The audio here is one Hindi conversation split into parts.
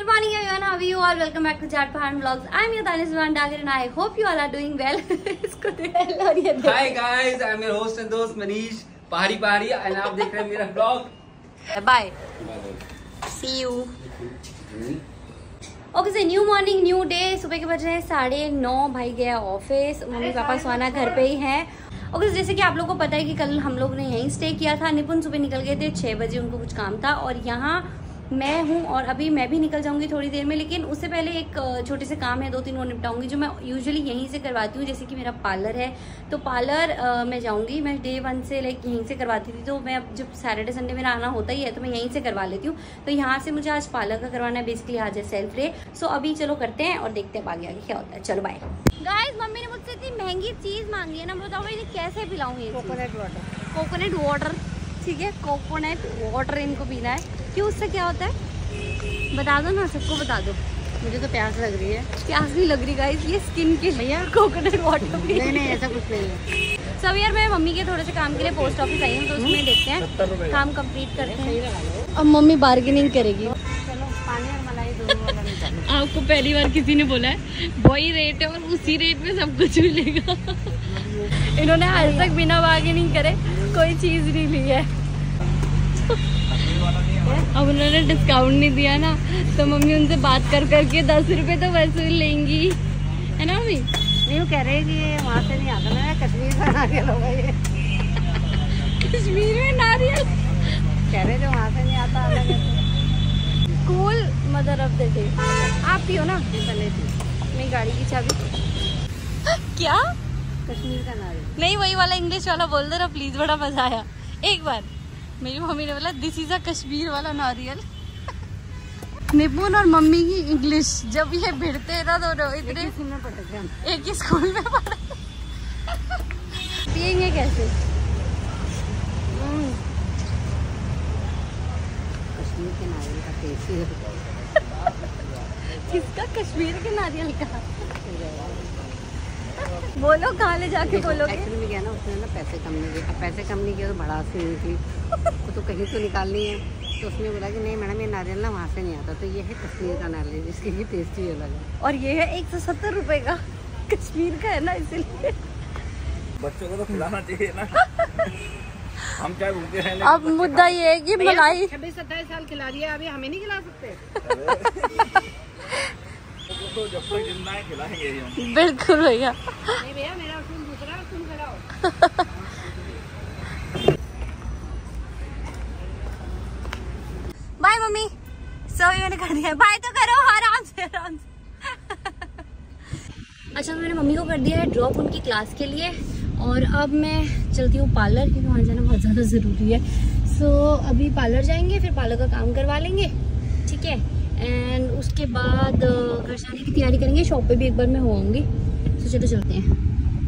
Good morning everyone, how are you all? Welcome back to Chat Pahan Vlogs. I'm your Taniswan Dagar and I hope you all are doing well. Hi guys, I'm your host and दोस्त मनीष पहाड़ी पहाड़ी and आप देख रहे हैं मेरा vlog. Bye. See you. Okay से न्यू मॉर्निंग न्यू डे. सुबह के बज रहे हैं 9:30. भाई गया ऑफिस, मम्मी पापा स्वाना घर पे ही हैं. ओके जैसे कि आप लोगों को पता है कि कल हम लोग ने यहीं स्टे किया था. निपुण सुबह निकल गए थे 6 बजे, उनको कुछ काम था और यहाँ मैं हूँ और अभी मैं भी निकल जाऊंगी थोड़ी देर में. लेकिन उससे पहले एक छोटे से काम है, 2-3 वो निपटाऊंगी जो मैं यूजुअली यहीं से करवाती हूँ. जैसे कि मेरा पार्लर है तो पार्लर मैं जाऊंगी. मैं डे 1 से लाइक यहीं से करवाती थी, तो मैं अब जब सैटरडे संडे मेरा आना होता ही है तो मैं यहीं से करवा लेती हूँ. तो यहाँ से मुझे आज पार्लर का करवाना है. बेसिकली आज है सेल्फ डे. सो अभी चलो करते हैं और देखते हैं आगे आगे क्या होता है. चलो बाय गाइस. मम्मी ने मुझसे इतनी महंगी चीज मांगी है ना, बताओ भाई कैसे पिलाऊँ ये कोकोनट वाटर. ठीक है, कोकोनट वाटर इनको पीना है. क्यों, उससे क्या होता है बता दो ना, सबको बता दो. मुझे तो प्यास लग रही है. प्यास नहीं लग रही गाइस, ये स्किन के लिए कोकोनट वाटर. नहीं ऐसा कुछ नहीं है. सब यार मैं मम्मी के थोड़े से काम के लिए पोस्ट ऑफिस आई हूँ, तो उसमें देखते हैं काम कंप्लीट करते हैं. अब मम्मी बार्गेनिंग करेगी. चलो पानी और मलाई दोनों वाला निकालो. आपको पहली बार किसी ने बोला है वही रेट है और उसी रेट में सब कुछ मिलेगा. इन्होंने आज तक बिना बार्गेनिंग करे कोई चीज नहीं ली है. अब उन्होंने डिस्काउंट नहीं दिया ना, तो मम्मी उनसे बात कर करके 10 रुपए तो वसूल लेंगी, है ना मम्मी? नहीं, वो कह रहे हैं कि ये वहाँ से नहीं आता ना, कश्मीर का नारियल होगा ये. कश्मीर में नारियल कह रहे थे वहाँ से नहीं आता. Cool mother of the day. आप पियो ना पहले. मेरी गाड़ी की चाबी. क्या कश्मीर का नारियल? नहीं, वही वाला इंग्लिश वाला बोल दो ना प्लीज. बड़ा मजा आया. एक बार मेरी मम्मी ने बोला दिस इज अ कश्मीर वाला नारियल. निपुण और मम्मी की इंग्लिश जब ये भिड़ते हैं ना दोनों इतने एक ही स्कूल में पढ़े. पियेंगे कैसे? कश्मीर के नारियल का टेस्ट है. किसका? कश्मीर के नारियल का. बोलो कहाँ ले जाके बोलोगे? एक्चुअली में क्या ना, उसने ना पैसे कम नहीं किए. अब पैसे कम नहीं किए तो भड़ास सी हुई थी. वो तो कहीं तो निकालनी है, तो उसने बोला कि नहीं मैडम ये नारियल ना वहाँ से नहीं आता. तो ये है कश्मीर का नारियल, जिसकी भी टेस्ट ही अलग है. और ये है 170 रुपए का. कश्मीर का है ना, इसलिए बच्चों को तो खिलाना चाहिए ना. हम क्या भूलते हैं. अब मुद्दा ये है कि मलाई 26-27 साल खिला दिया, अभी हमें नहीं खिला सकते. तो जब तक जिंदा है खिलाएंगे हम. बिल्कुल भैया. नहीं भैया, मेरा उसूल दूसरा, तुम खिलाओ. Bye mummy. सभी मैंने कर दिया. बाय तो करो आराम से आराम से. अच्छा मैंने मम्मी को कर दिया है ड्रॉप उनकी क्लास के लिए और अब मैं चलती हूँ पार्लर, क्योंकि वहाँ जाना बहुत ज़्यादा ज़रूरी है. सो अभी पार्लर जाएंगे, फिर पार्लर का काम करवा लेंगे. ठीक है, एंड उसके बाद घर जाने की तैयारी करेंगे. शॉप पे भी एक बार मैं हो आऊँगी. तो चलो चलते हैं.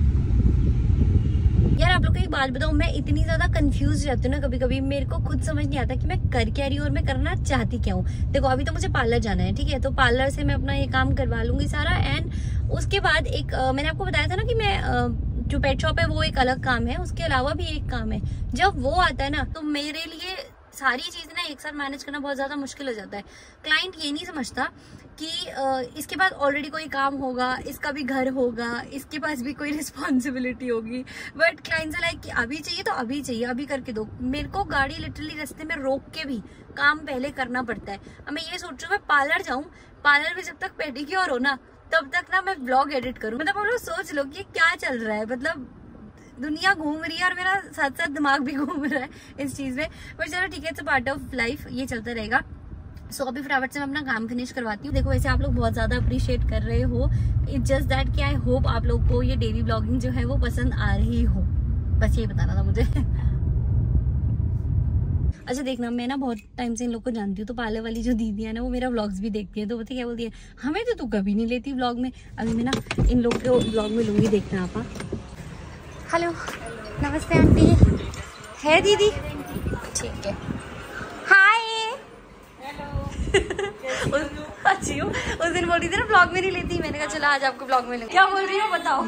यार आप लोग को एक बात बताऊँ, मैं इतनी ज़्यादा कंफ्यूज रहती हूँ ना कभी कभी. मेरे को खुद समझ नहीं आता कि मैं कर क्या रही हूँ और मैं करना चाहती क्या हूँ. देखो अभी तो मुझे पार्लर जाना है, ठीक है, तो पार्लर से मैं अपना ये काम करवा लूंगी सारा. एंड उसके बाद एक मैंने आपको बताया था ना कि मैं जो पेट शॉप है वो एक अलग काम है, उसके अलावा भी एक काम है. जब वो आता है ना तो मेरे लिए सारी चीज़ें ना एक साथ मैनेज करना बहुत ज़्यादा मुश्किल हो जाता है. क्लाइंट ये नहीं समझता कि इसके बाद ऑलरेडी कोई काम होगा, इसका भी घर होगा, इसके पास भी कोई रिस्पॉन्सिबिलिटी होगी. बट क्लाइंट से लाइक कि अभी चाहिए तो अभी चाहिए, अभी करके दो. मेरे को गाड़ी लिटरली रास्ते में रोक के भी काम पहले करना पड़ता है. अब मैं ये सोच रही हूँ मैं पार्लर जाऊँ, पार्लर में जब तक पेडिक्योर हो ना तब तक ना मैं ब्लॉग एडिट करूँ. मतलब आप लोग सोच लो कि क्या चल रहा है. मतलब दुनिया घूम रही है और मेरा साथ साथ दिमाग भी घूम रहा है इस चीज में. पर चलो ठीक है, it's a part of life, ये चलता रहेगा. सो अभी फटाफट से मैं अपना काम फिनिश करवाती हूँ. देखो वैसे आप लोग बहुत ज्यादा अप्रिशिएट कर रहे हो. इट्स जस्ट दैट कि आई होप आप लोग को ये डेली ब्लॉगिंग जो है वो पसंद आ रही हो. बस ये बताना था मुझे. अच्छा देखना, मैं ना बहुत टाइम से इन लोग को जानती हूँ, तो पार्लर वाली जो दीदी है ना वो मेरा व्लॉग्स भी देखती है. तो पता क्या बोलती है, हमें तो तू कभी नहीं लेती व्लॉग में. अभी मैं ना इन लोग को व्लॉग में लूंगी, देखना आप. हेलो नमस्ते आंटी. है दीदी? ठीक है. हाय. अच्छी हूँ. उस दिन बोल रही थी ना ब्लॉग में नहीं लेती, मैंने कहा चलो आज आपको ब्लॉग में ले. क्या बोल रही हो बताओ.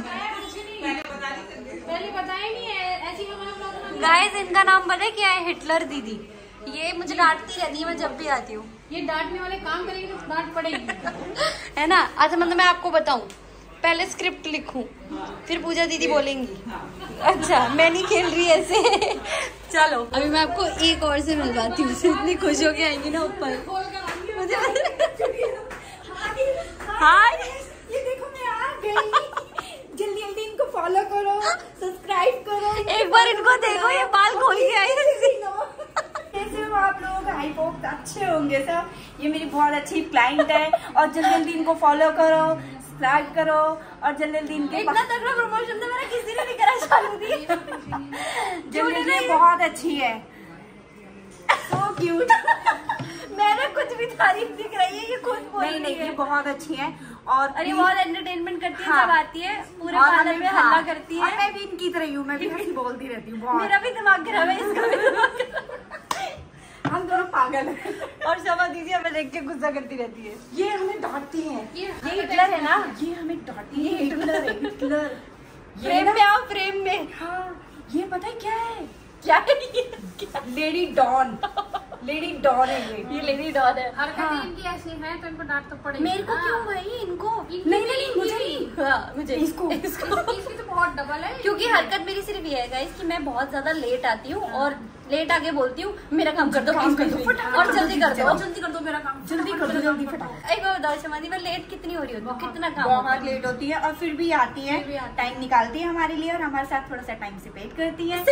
पहले बताया नहीं है ऐसी. गाइस इनका नाम पता है क्या है? हिटलर दीदी. ये मुझे डांटती रहती है मैं जब भी आती हूँ। ये डांटने वाले काम करेंगे तो डांट पड़ेगी। है ना। अच्छा मतलब मैं आपको बताऊं, पहले स्क्रिप्ट लिखूं फिर पूजा दीदी बोलेंगी। अच्छा मैं नहीं खेल रही ऐसे। चलो अभी मैं आपको एक और से मिलवाती हूँ, इतनी खुश होके आएंगी ना ऊपर। मुझे हाय ये देखो मैं आ गई। जल्दी जल्दी इनको फॉलो करो, सब्सक्राइब करो। एक बार इनको देखो, ये बाल खोल के आई है। कैसे हो आप लोग? आई होप अच्छे होंगे सब। ये मेरी बहुत अच्छी क्लाइंट है और जल्दी जल्दी इनको फॉलो करो, सब्सक्राइब करो और जल्दी जल्दी इनके इतना तगड़ा प्रमोशन तो मेरा किसी ने नहीं करा चालू दी। जल्दी ये बहुत अच्छी है, सो क्यूट। मैंने कुछ भी तारीफ दिख रही है, ये खुद बोल रही है। नहीं ये बहुत अच्छी है और अरे बहुत एंटरटेनमेंट करती है। हाँ। जब आती है पूरे पार्लर में हल्ला करती है। और मैं भी इनकी तरह ही हूँ, मैं भी हंसी बोलती रहती हूँ बहुत। मेरा भी दिमाग खराब है, इसका भी दिमाग खराब है। हम दोनों पागल हैं। और शमा दीदी हमें देख के गुस्सा करती रहती है। ये हमें डांटती है। ये हिटलर है ना। ये हमें डांटती है। हिटलर है, हिटलर। फ्रेम में आओ, फ्रेम में। हाँ ये पता है क्या है? क्या है ये? Lady don. लेडी डॉन है ये लेडी डॉन है। हरकतें इनकी ऐसी हैं तो इनको डांट तो पड़ेगी। मेरे को क्यों भाई? इनको नहीं मुझे नहीं। हाँ, मुझे इसको इसकी तो बहुत डबल है। क्योंकि हरकत मेरी सिर्फ ये है गाइस कि मैं बहुत ज्यादा लेट आती हूँ और लेट आके बोलती हूँ मेरा काम कर दो, काम कर दो, फटाफट, और जल्दी कर दो, जल्दी कर दो मेरा काम। जल्दी कर दो, जल्दी फटाफट। एक बार बताओ शमादी, मैं लेट कितनी हो रही होती हूँ? कितना काम बहुत लेट होती है और फिर भी आती है, टाइम निकालती है हमारे लिए और हमारे साथ थोड़ा सा टाइम स्पेंड करती है।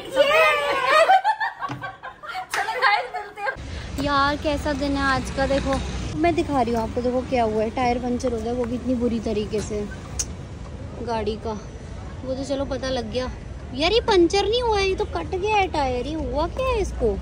चलो गाइस मिलते हैं। यार कैसा दिन है आज का, देखो मैं दिखा रही हूँ आपको। देखो क्या हुआ है, टायर पंचर हो गया, वो भी इतनी बुरी तरीके से गाड़ी का। वो तो चलो पता लग गया यार, ये पंचर नहीं हुआ है, ये तो कट गया है टायर। ये हुआ क्या है इसको?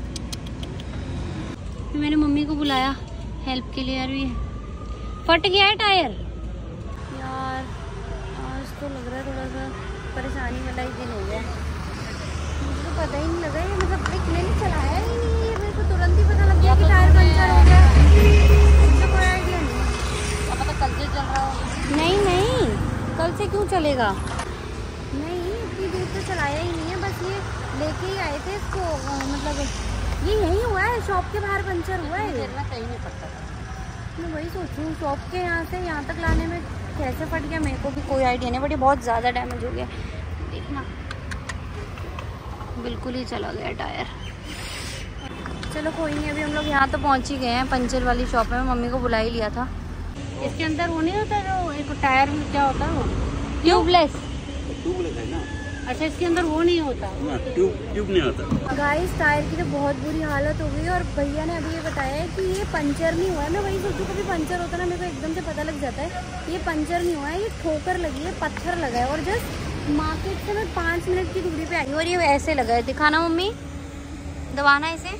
फिर मैंने मम्मी को बुलाया हेल्प के लिए। यार ये फट गया है टायर। यार आज तो लग रहा है थोड़ा सा परेशानी वाला ही दिन हो गया। मुझे तो पता ही नहीं लगा, ये मतलब एक मैंने चलाया ही नहीं है, मेरे को तुरंत ही पता लग गया कि टायर पंचर हो गया। मुझे कोई आइडिया नहीं। अब पता कल से चल रहा हो। नहीं कल से क्यों चलेगा? नहीं इतनी दूर से चलाया ही नहीं है, बस ये लेके ही आए थे इसको। मतलब ये यही हुआ है, शॉप के बाहर पंचर हुआ है। कहीं नहीं पड़ता था। मैं वही सोच रही हूँ शॉप के यहाँ से यहाँ तक लाने में कैसे फट गया, मेरे को भी कोई आइडिया नहीं। बट ये बहुत ज़्यादा डैमेज हो गया, देखना बिल्कुल ही चला गया टायर। चलो कोई नहीं, अभी हम लोग यहाँ तो पहुँच ही गए हैं पंचर वाली शॉप में। मम्मी को बुला ही लिया था। इसके अंदर वो नहीं होता जो एक टायर में क्या होता है वो ट्यूबलेस। ट्यूबलेस है ना। अच्छा इसके अंदर वो नहीं होता। ट्यूब नहीं होता। गाइस टायर की तो बहुत बुरी हालत हो गई और भैया ने अभी ये बताया है कि ये पंचर नहीं हुआ है। मैं वही सोचूं कभी पंचर होता ना मेरे को एकदम से पता लग जाता है। ये पंचर नहीं हुआ है, ये ठोकर लगी है, पत्थर लगा है और जस्ट मार्केट से मैं 5 मिनट की दूरी पे आई और ये ऐसे लगा है। दिखाना मम्मी, दबाना इसे।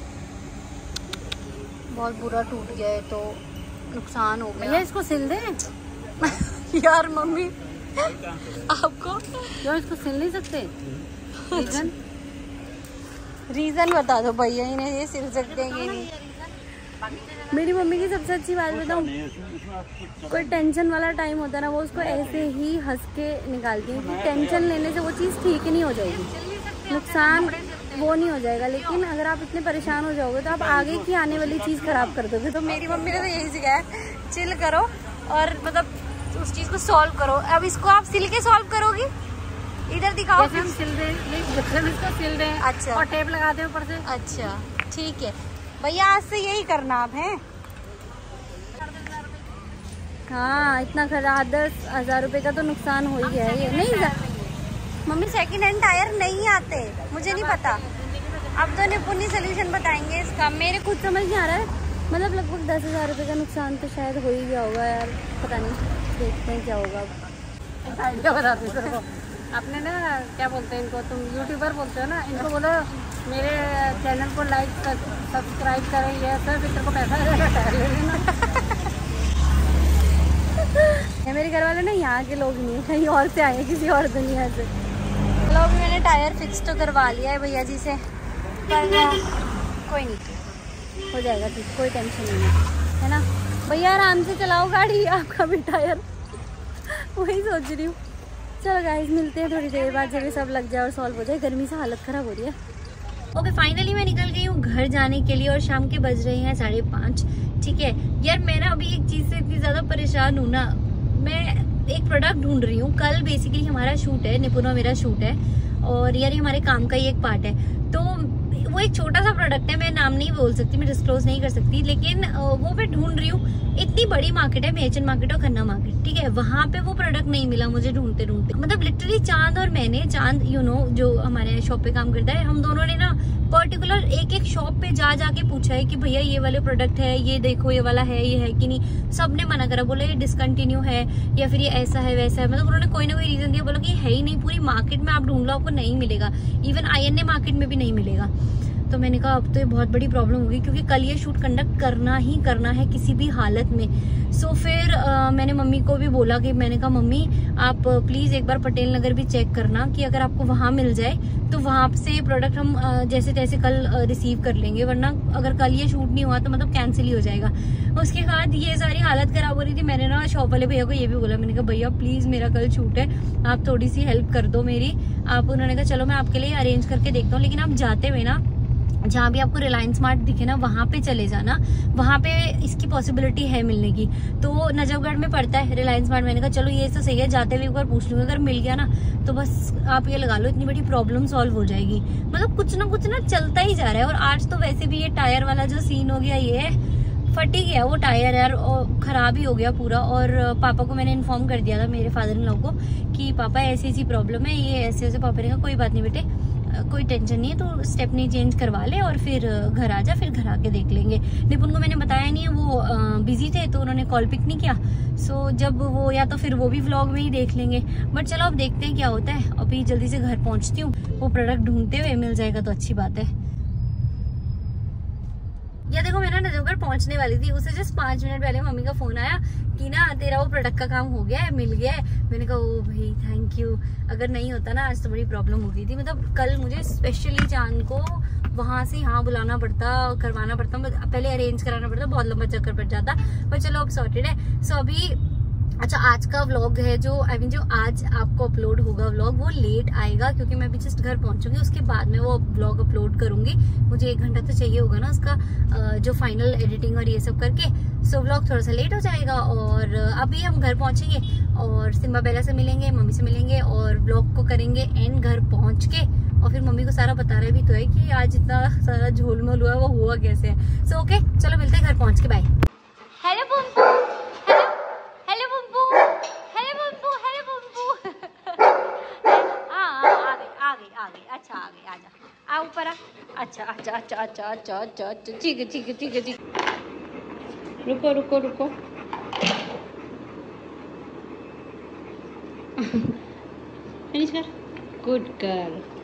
बहुत बुरा टूट गया है तो नुकसान हो गया। भैया इसको सिल दे। यार मम्मी आपको क्यों इसको सिल नहीं सकते? रीजन बता दो भैया, इन्हें ये सिल सकते हैं ये नहीं। मेरी मम्मी की सबसे अच्छी बात बताऊँ, कोई टेंशन वाला टाइम होता है ना, वो उसको ऐसे ही हंस के निकालती है कि टेंशन लेने से वो चीज़ ठीक नहीं हो जाएगी, नुकसान वो नहीं हो जाएगा। लेकिन अगर आप इतने परेशान हो जाओगे तो आप आगे की आने वाली चीज़ खराब कर दोगे। तो मेरी मम्मी ने तो यही सिखाया, चिल करो और मतलब उस चीज़ को सॉल्व करो। अब इसको आप सिल के सॉल्व करोगी? इधर दिखाओ। हम सिल दे, इसको सिल दे। अच्छा और टेप लगा दे ऊपर से। अच्छा ठीक है भैया, आज से यही करना आप हैं। हाँ इतना खराब 10,000 रुपये का तो नुकसान हो ही गया है। ये नहीं मम्मी सेकंड हैंड टायर नहीं आते, मुझे नहीं पता। अब तो निपुणी सोल्यूशन बताएंगे इसका। मेरे कुछ समझ नहीं आ रहा है, मतलब लगभग 10,000 रुपये का नुकसान तो शायद हो ही गया होगा यार, पता नहीं, देखते हैं क्या होगा। आइडिया बताती हूँ तेरे को। आपने ना क्या बोलते हैं इनको, तुम यूट्यूबर बोलते हो ना, इनको बोलो मेरे चैनल को लाइक सब्सक्राइब करें, ये सर तेरे को पैसा ले लेना। मेरे घर वाले ना यहाँ के लोग नहीं है, कहीं और से आए हैं, किसी और दुनिया से। चलो अभी मैंने टायर फिक्स तो करवा लिया है भैया जी से, पर कोई नहीं, हो जाएगा ठीक, कोई टेंशन नहीं है ना। भैया आराम से चलाओ गाड़ी, आपका भी टायर वही सोच रही हूँ। चलो गाइस मिलते हैं थोड़ी देर बाद, जब ये सब लग जाए और सॉल्व हो जाए। गर्मी से हालत ख़राब हो रही है। ओके फाइनली मैं निकल गई हूँ घर जाने के लिए और शाम के बज रहे हैं 5:30। ठीक है यार, मैं ना अभी एक चीज से इतनी ज्यादा परेशान हूँ ना, मैं एक प्रोडक्ट ढूंढ रही हूँ। कल बेसिकली हमारा शूट है, निपुण और मेरा शूट है, और यार ये हमारे काम का ही एक पार्ट है। तो वो एक छोटा सा प्रोडक्ट है, मैं नाम नहीं बोल सकती, मैं डिस्क्लोज नहीं कर सकती, लेकिन वो मैं ढूंढ रही हूँ। इतनी बड़ी मार्केट है, मेचन मार्केट और खन्ना मार्केट, ठीक है, वहां पे वो प्रोडक्ट नहीं मिला मुझे ढूंढते ढूंढते। मतलब लिटरली चांद और मैंने, चांद जो हमारे शॉप पे काम करता है, हम दोनों ने ना पर्टिकुलर एक एक शॉप पे जा जाके पूछा है कि भैया ये वाले प्रोडक्ट है, ये देखो ये वाला है, ये है कि नहीं। सबने मना करा, बोले ये डिसकंटिन्यू है या फिर ये ऐसा है वैसा है, मतलब उन्होंने कोई ना कोई रीजन दिया, बोला कि है ही नहीं, पूरी मार्केट में आप ढूंढ लो आपको नहीं मिलेगा, इवन INA मार्केट में भी नहीं मिलेगा। तो मैंने कहा अब तो ये बहुत बड़ी प्रॉब्लम होगी, क्योंकि कल ये शूट कंडक्ट करना ही करना है किसी भी हालत में। सो फिर मैंने मम्मी को भी बोला कि मैंने कहा मम्मी आप प्लीज एक बार पटेल नगर भी चेक करना कि अगर आपको वहां मिल जाए तो वहां से प्रोडक्ट हम जैसे तैसे कल रिसीव कर लेंगे, वरना अगर कल ये शूट नहीं हुआ तो मतलब कैंसिल ही हो जाएगा। उसके बाद ये सारी हालत खराब हो रही थी, मैंने ना शॉप वाले भैया को ये भी बोला, मैंने कहा भैया प्लीज मेरा कल शूट है, आप थोड़ी सी हेल्प कर दो मेरी। आप उन्होंने कहा चलो मैं आपके लिए अरेंज करके देखता हूँ, लेकिन आप जाते हुए ना जहाँ भी आपको रिलायंस स्मार्ट दिखे ना वहां पे चले जाना, वहां पे इसकी पॉसिबिलिटी है मिलने की। तो नजफगढ़ में पड़ता है रिलायंस स्मार्ट। मैंने कहा चलो ये तो सही है, जाते हुए एक बार पूछ लूंगी, अगर मिल गया ना तो बस आप ये लगा लो इतनी बड़ी प्रॉब्लम सॉल्व हो जाएगी। मतलब कुछ ना चलता ही जा रहा है। और आज तो वैसे भी ये टायर वाला जो सीन हो गया, ये फट ही गया वो टायर यार, और खराब ही हो गया पूरा। और पापा को मैंने इन्फॉर्म कर दिया था, मेरे फादर इन लॉ को, कि पापा ऐसी प्रॉब्लम है, ये ऐसे। पापा ने कहा कोई बात नहीं बेटे, कोई टेंशन नहीं है, तो स्टेपनी चेंज करवा ले और फिर घर आ जा, फिर घर आके देख लेंगे। निपुण को मैंने बताया नहीं है, वो बिजी थे तो उन्होंने कॉल पिक नहीं किया। सो जब वो, या तो फिर वो भी व्लॉग में ही देख लेंगे। बट चलो अब देखते हैं क्या होता है। अभी जल्दी से घर पहुंचती हूँ, वो प्रोडक्ट ढूंढते हुए मिल जाएगा तो अच्छी बात है। या देखो मैं ना नजफगढ़ पहुंचने वाली थी, उससे जस्ट 5 मिनट पहले मम्मी का फोन आया कि ना तेरा वो प्रोडक्ट का काम हो गया है, मिल गया है। मैंने कहा ओ भाई थैंक यू, अगर नहीं होता ना आज तो बड़ी प्रॉब्लम हो गई थी। मतलब कल मुझे स्पेशली चांद को वहां से यहाँ बुलाना पड़ता, करवाना पड़ता, पहले अरेंज कराना पड़ता, बहुत लंबा चक्कर पड़ जाता, पर चलो अब सॉर्टेड है। सो अभी अच्छा आज का व्लॉग है जो जो आज आपको अपलोड होगा व्लॉग, वो लेट आएगा क्योंकि मैं अभी जस्ट घर पहुंचूंगी, उसके बाद में वो व्लॉग अपलोड करूंगी। मुझे 1 घंटा तो चाहिए होगा ना उसका जो फाइनल एडिटिंग और ये सब करके। सो व्लॉग थोड़ा सा लेट हो जाएगा। और अभी हम घर पहुंचेंगे और सिम्बा बेला से मिलेंगे, मम्मी से मिलेंगे और व्लॉग को करेंगे एंड घर पहुंच के। और फिर मम्मी को सारा बता रहे भी तो है कि आज इतना सारा झोलमोल हुआ है, वो हुआ कैसे है। सो ओके चलो मिलते हैं घर पहुंच के, bye. Hello Bumbu, hello Bumbu, hello Bumbu, hello Bumbu. हाँ आ गई, अच्छा आ गई, आजा, आ ऊपर आ। अच्छा, ठीक है। रुको। फिनिश कर, गुड गर्ल।